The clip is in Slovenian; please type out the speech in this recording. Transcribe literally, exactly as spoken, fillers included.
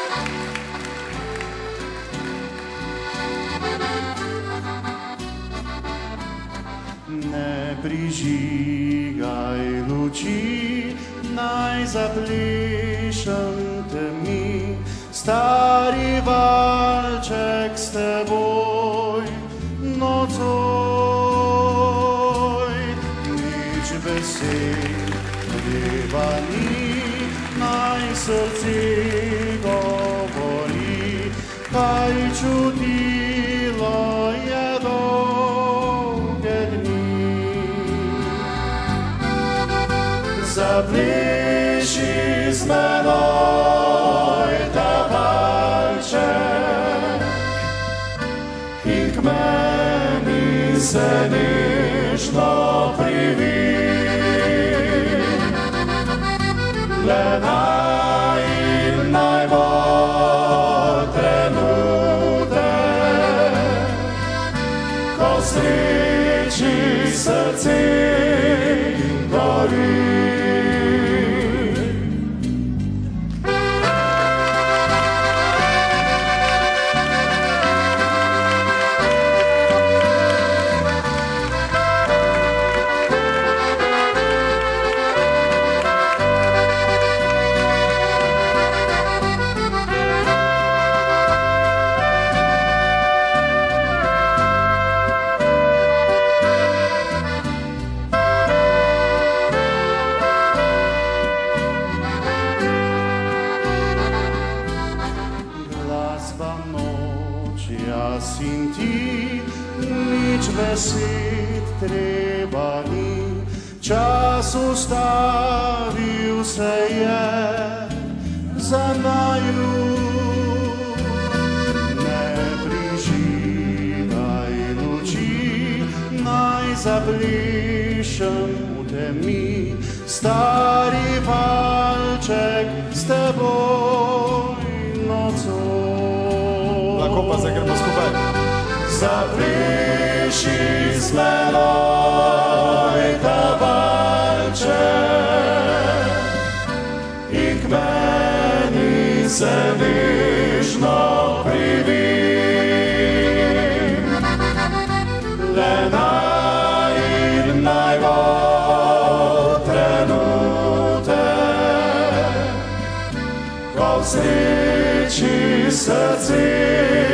Ne prižigaj luči, naj zaplišem temi, stari valček s teboj nocoj. Nič besed treba ni, naj srce govori, kaj čutilo je dolge dni. Zapliši z menoj ta valček in k meni se nežno privij. Le naj in naj bo trenutek, ko v sreči srce gori. Jaz in ti, nič besed treba ni, čas ustavil se je za naju. Ne prižigaj luči, naj zaplišem v temi, stari valček s teboj nocoj. Lahko pa zagremo skupaj. Zapliši z menoj ta valček in k meni se nežno privij. Le naj in naj bo trenutek, ko v sreči srce